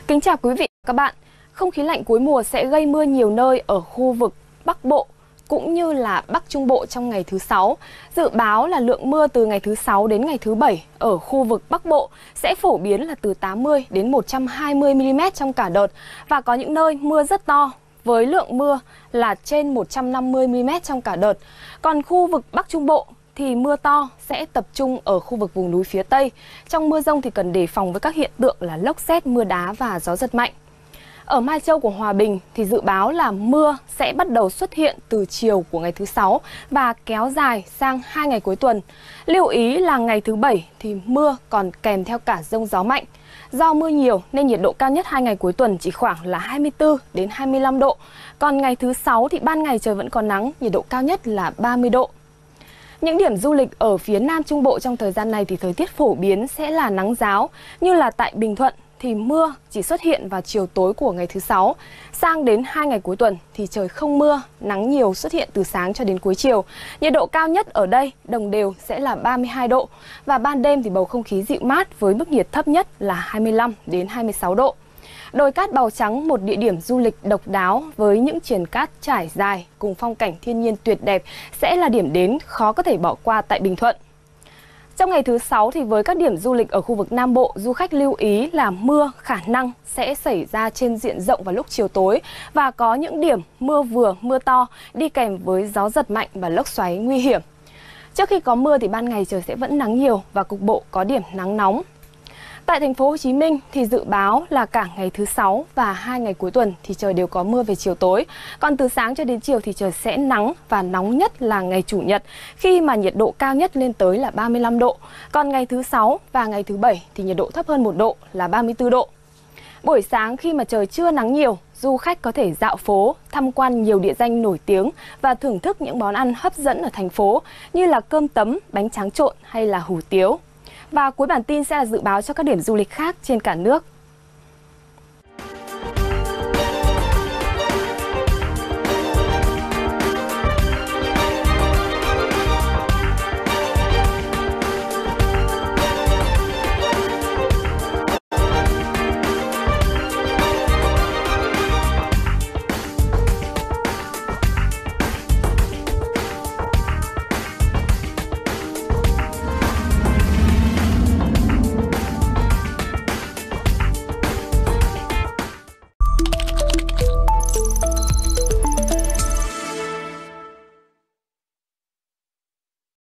Kính chào quý vị và các bạn. Không khí lạnh cuối mùa sẽ gây mưa nhiều nơi ở khu vực Bắc Bộ cũng như là Bắc Trung Bộ trong ngày thứ 6. Dự báo là lượng mưa từ ngày thứ 6 đến ngày thứ 7 ở khu vực Bắc Bộ sẽ phổ biến là từ 80 đến 120 mm trong cả đợt và có những nơi mưa rất to với lượng mưa là trên 150 mm trong cả đợt. Còn khu vực Bắc Trung Bộ thì mưa to sẽ tập trung ở khu vực vùng núi phía Tây. Trong mưa dông thì cần đề phòng với các hiện tượng là lốc sét, mưa đá và gió giật mạnh. Ở Mai Châu của Hòa Bình thì dự báo là mưa sẽ bắt đầu xuất hiện từ chiều của ngày thứ 6 và kéo dài sang 2 ngày cuối tuần. Lưu ý là ngày thứ 7 thì mưa còn kèm theo cả dông gió mạnh. Do mưa nhiều nên nhiệt độ cao nhất 2 ngày cuối tuần chỉ khoảng là 24 đến 25 độ. Còn ngày thứ 6 thì ban ngày trời vẫn còn nắng, nhiệt độ cao nhất là 30 độ. Những điểm du lịch ở phía Nam Trung Bộ trong thời gian này thì thời tiết phổ biến sẽ là nắng ráo, như là tại Bình Thuận thì mưa chỉ xuất hiện vào chiều tối của ngày thứ 6. Sang đến 2 ngày cuối tuần thì trời không mưa, nắng nhiều xuất hiện từ sáng cho đến cuối chiều. Nhiệt độ cao nhất ở đây đồng đều sẽ là 32 độ và ban đêm thì bầu không khí dịu mát với mức nhiệt thấp nhất là 25 đến 26 độ. Đồi Cát Bào Trắng, một địa điểm du lịch độc đáo với những triền cát trải dài cùng phong cảnh thiên nhiên tuyệt đẹp sẽ là điểm đến khó có thể bỏ qua tại Bình Thuận. Trong ngày thứ 6 thì với các điểm du lịch ở khu vực Nam Bộ, du khách lưu ý là mưa khả năng sẽ xảy ra trên diện rộng vào lúc chiều tối và có những điểm mưa vừa, mưa to đi kèm với gió giật mạnh và lốc xoáy nguy hiểm. Trước khi có mưa thì ban ngày trời sẽ vẫn nắng nhiều và cục bộ có điểm nắng nóng. Tại thành phố Hồ Chí Minh thì dự báo là cả ngày thứ 6 và 2 ngày cuối tuần thì trời đều có mưa về chiều tối. Còn từ sáng cho đến chiều thì trời sẽ nắng và nóng nhất là ngày Chủ nhật khi mà nhiệt độ cao nhất lên tới là 35 độ. Còn ngày thứ 6 và ngày thứ 7 thì nhiệt độ thấp hơn 1 độ là 34 độ. Buổi sáng khi mà trời chưa nắng nhiều, du khách có thể dạo phố, tham quan nhiều địa danh nổi tiếng và thưởng thức những món ăn hấp dẫn ở thành phố như là cơm tấm, bánh tráng trộn hay là hủ tiếu. Và cuối bản tin sẽ là dự báo cho các điểm du lịch khác trên cả nước.